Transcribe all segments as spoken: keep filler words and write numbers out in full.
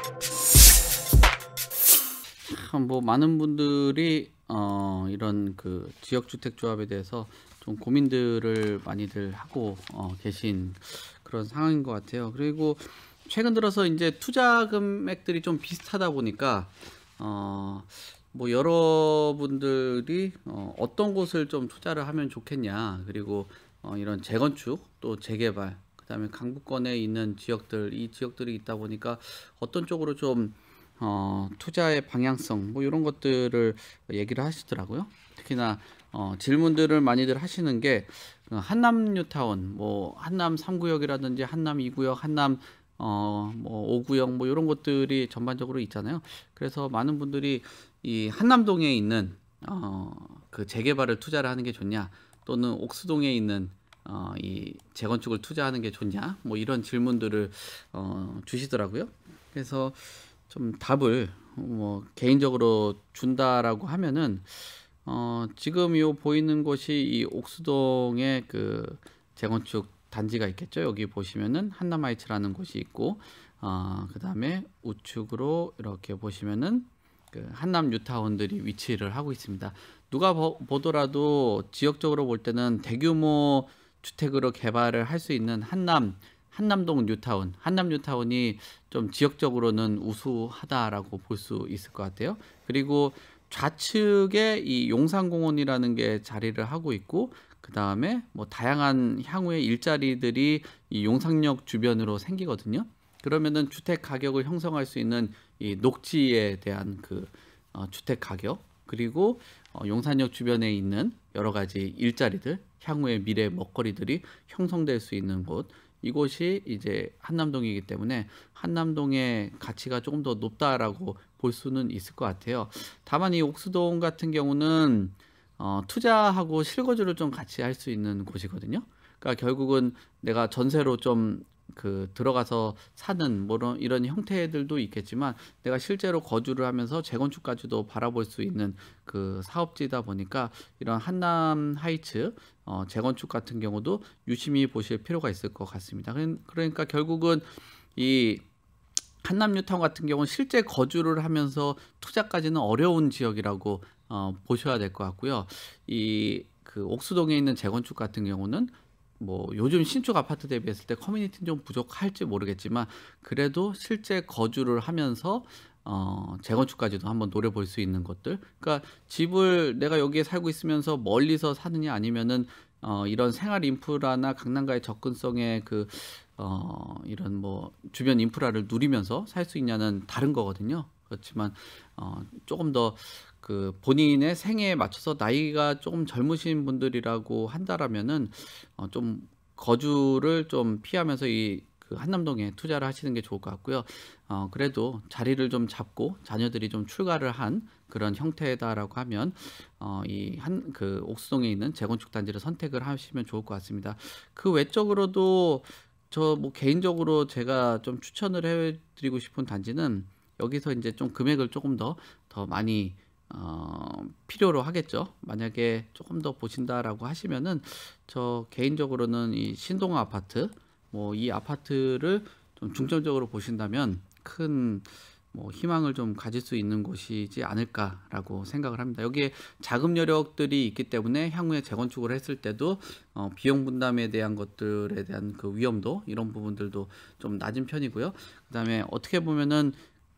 참 뭐 많은 분들이 어 이런 그 지역주택조합에 대해서 좀 고민들을 많이들 하고 어 계신 그런 상황인 것 같아요. 그리고 최근 들어서 이제 투자 금액들이 좀 비슷하다 보니까 어 뭐 여러분들이 어 어떤 곳을 좀 투자를 하면 좋겠냐, 그리고 어 이런 재건축 또 재개발, 그다음에 강북권에 있는 지역들, 이 지역들이 있다 보니까 어떤 쪽으로 좀 어 투자의 방향성 뭐 이런 것들을 얘기를 하시더라고요. 특히나 어 질문들을 많이들 하시는 게 어, 한남 뉴타운, 뭐 한남 삼 구역이라든지 한남 이 구역, 한남 어 뭐 오 구역 뭐 이런 것들이 전반적으로 있잖아요. 그래서 많은 분들이 이 한남동에 있는 어 그 재개발을 투자를 하는 게 좋냐, 또는 옥수동에 있는 어 이 재건축을 투자하는 게 좋냐, 뭐 이런 질문들을 어 주시더라고요. 그래서 좀 답을 뭐 개인적으로 준다라고 하면은 어 지금 요 보이는 곳이 이 옥수동의 그 재건축 단지가 있겠죠. 여기 보시면은 한남하이츠라는 곳이 있고, 어 그다음에 우측으로 이렇게 보시면은 그 한남 뉴타운들이 위치를 하고 있습니다. 누가 보, 보더라도 지역적으로 볼 때는 대규모 주택으로 개발을 할 수 있는 한남 한남동 뉴타운, 한남 뉴타운이 좀 지역적으로는 우수하다라고 볼 수 있을 것 같아요. 그리고 좌측에 이 용산공원이라는 게 자리를 하고 있고, 그 다음에 뭐 다양한 향후의 일자리들이 이 용산역 주변으로 생기거든요. 그러면은 주택 가격을 형성할 수 있는 이 녹지에 대한 그 어, 주택 가격, 그리고 어, 용산역 주변에 있는 여러 가지 일자리들, 향후의 미래 먹거리들이 형성될 수 있는 곳, 이곳이 이제 한남동이기 때문에 한남동의 가치가 조금 더 높다라고 볼 수는 있을 것 같아요. 다만 이 옥수동 같은 경우는 어, 투자하고 실거주를 좀 같이 할 수 있는 곳이거든요. 그러니까 결국은 내가 전세로 좀 그 들어가서 사는 뭐 이런, 이런 형태들도 있겠지만, 내가 실제로 거주를 하면서 재건축까지도 바라볼 수 있는 그 사업지다 보니까 이런 한남 하이츠 어, 재건축 같은 경우도 유심히 보실 필요가 있을 것 같습니다. 그러니까 결국은 이 한남 뉴타운 같은 경우는 실제 거주를 하면서 투자까지는 어려운 지역이라고 어, 보셔야 될 것 같고요. 이 그 옥수동에 있는 재건축 같은 경우는 뭐 요즘 신축 아파트 대비했을 때 커뮤니티는 좀 부족할지 모르겠지만, 그래도 실제 거주를 하면서 어 재건축까지도 한번 노려볼 수 있는 것들, 그러니까 집을 내가 여기에 살고 있으면서 멀리서 사느냐, 아니면은 어 이런 생활 인프라나 강남과의 접근성의 그 어 이런 뭐 주변 인프라를 누리면서 살 수 있냐는 다른 거거든요. 그렇지만 어 조금 더 그 본인의 생애에 맞춰서 나이가 조금 젊으신 분들이라고 한다라면은 어 좀 거주를 좀 피하면서 이 그 한남동에 투자를 하시는 게 좋을 것 같고요. 어 그래도 자리를 좀 잡고 자녀들이 좀 출가를 한 그런 형태다라고 하면 어 이 한 그 옥수동에 있는 재건축 단지를 선택을 하시면 좋을 것 같습니다. 그 외적으로도 저 뭐 개인적으로 제가 좀 추천을 해 드리고 싶은 단지는, 여기서 이제 좀 금액을 조금 더 더 많이 어 필요로 하겠죠. 만약에 조금 더 보신다라고 하시면은 저 개인적으로는 이 신동 아파트, 뭐 이 아파트를 좀 중점적으로 보신다면 큰 뭐 희망을 좀 가질 수 있는 곳이지 않을까라고 생각을 합니다. 여기에 자금 여력들이 있기 때문에 향후에 재건축을 했을 때도 어 비용 분담에 대한 것들에 대한 그 위험도, 이런 부분들도 좀 낮은 편이고요. 그다음에 어떻게 보면은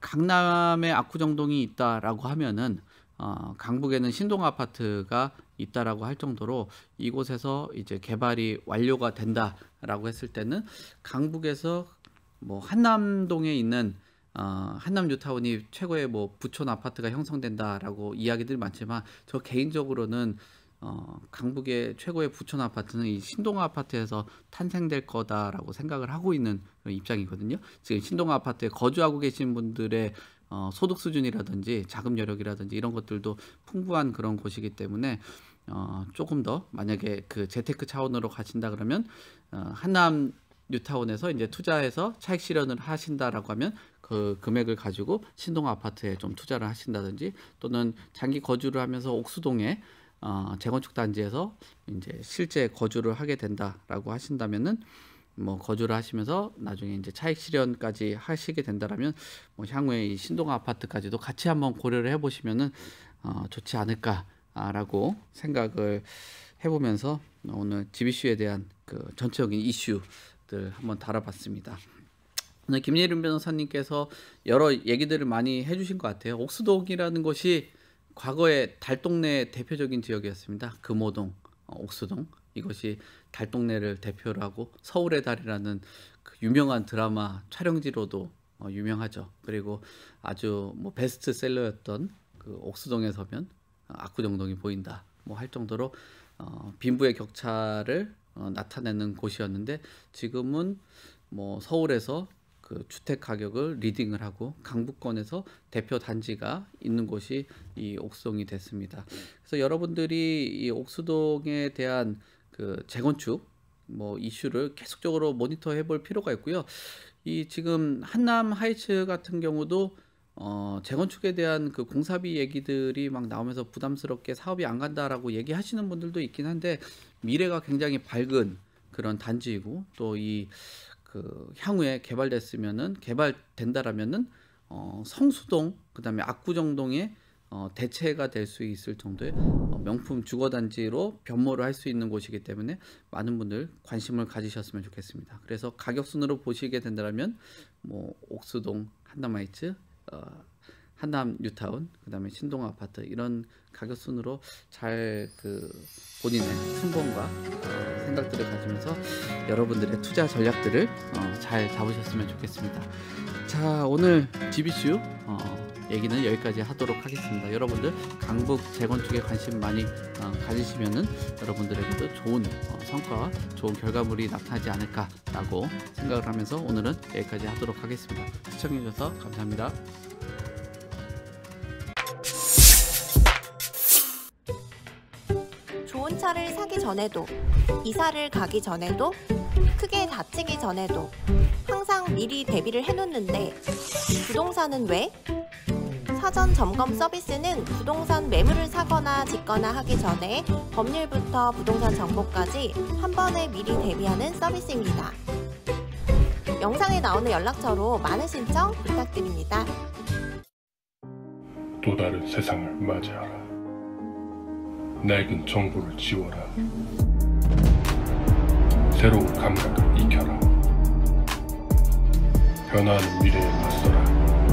강남에 압구정동이 있다라고 하면은 어 강북에는 신동 아파트가 있다라고 할 정도로, 이곳에서 이제 개발이 완료가 된다라고 했을 때는 강북에서 뭐 한남동에 있는 어 한남 뉴타운이 최고의 뭐 부촌 아파트가 형성된다라고 이야기들이 많지만, 저 개인적으로는 어 강북의 최고의 부촌 아파트는 이 신동 아파트에서 탄생될 거다라고 생각을 하고 있는 그런 입장이거든요. 지금 신동 아파트에 거주하고 계신 분들의 어 소득 수준이라든지 자금 여력이라든지 이런 것들도 풍부한 그런 곳이기 때문에 어 조금 더, 만약에 그 재테크 차원으로 가신다 그러면 어 한남 뉴타운에서 이제 투자해서 차익 실현을 하신다라고 하면 그 금액을 가지고 신동 아파트에 좀 투자를 하신다든지, 또는 장기 거주를 하면서 옥수동에 어 재건축 단지에서 이제 실제 거주를 하게 된다라고 하신다면은 뭐 거주를 하시면서 나중에 이제 차익 실현까지 하시게 된다라면 뭐 향후에 이 신동아 아파트까지도 같이 한번 고려를 해보시면은 어, 좋지 않을까라고 생각을 해보면서 오늘 지비씨유에 대한 그 전체적인 이슈들 한번 다뤄봤습니다. 오늘 김예림 변호사님께서 여러 얘기들을 많이 해주신 것 같아요. 옥수동이라는 곳이 과거에 달동네 대표적인 지역이었습니다. 금호동, 어, 옥수동, 이것이 달동네를 대표로 하고 서울의 달이라는 그 유명한 드라마 촬영지로도 어, 유명하죠. 그리고 아주 뭐 베스트셀러였던 그 옥수동에 서면 어, 압구정동이 보인다 뭐 할 정도로 어, 빈부의 격차를 어, 나타내는 곳이었는데, 지금은 뭐 서울에서 그 주택 가격을 리딩을 하고 강북권에서 대표 단지가 있는 곳이 이 옥수동이 됐습니다. 그래서 여러분들이 이 옥수동에 대한 그 재건축 뭐 이슈를 계속적으로 모니터해 볼 필요가 있고요. 이 지금 한남 하이츠 같은 경우도 어 재건축에 대한 그 공사비 얘기들이 막 나오면서 부담스럽게 사업이 안 간다라고 얘기하시는 분들도 있긴 한데, 미래가 굉장히 밝은 그런 단지이고 또 이 그 향후에 개발됐으면은 개발된다라면은 어 성수동 그다음에 압구정동에 어 대체가 될 수 있을 정도의 어 명품 주거 단지로 변모를 할 수 있는 곳이기 때문에 많은 분들 관심을 가지셨으면 좋겠습니다. 그래서 가격 순으로 보시게 된다면 뭐 옥수동, 한남 하이츠, 어 한남 뉴타운, 그다음에 신동아 아파트, 이런 가격 순으로 잘 그 본인의 순번과 어, 생각들을 가지면서 여러분들의 투자 전략들을 어, 잘 잡으셨으면 좋겠습니다. 자, 오늘 지비씨유 어, 얘기는 여기까지 하도록 하겠습니다. 여러분들 강북 재건축에 관심 많이 어, 가지시면은 여러분들에게도 좋은 어, 성과와 좋은 결과물이 나타나지 않을까라고 생각을 하면서 오늘은 여기까지 하도록 하겠습니다. 시청해 주셔서 감사합니다. 좋은 차를 사기 전에도, 이사를 가기 전에도, 크게 다치기 전에도 항상 미리 대비를 해놓는데 부동산은 왜? 사전 점검 서비스는 부동산 매물을 사거나 짓거나 하기 전에 법률부터 부동산 정보까지 한 번에 미리 대비하는 서비스입니다. 영상에 나오는 연락처로 많은 신청 부탁드립니다. 또 다른 세상을 맞이하라. 낡은 정보를 지워라. 새로운 감각을 익혀라. 변화하는 미래에 맞서라.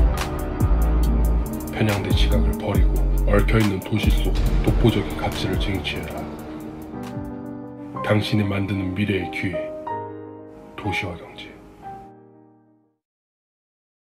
편향된 시각을 버리고 얽혀있는 도시 속 독보적인 가치를 쟁취해라. 당신이 만드는 미래의 기회, 도시와 경제.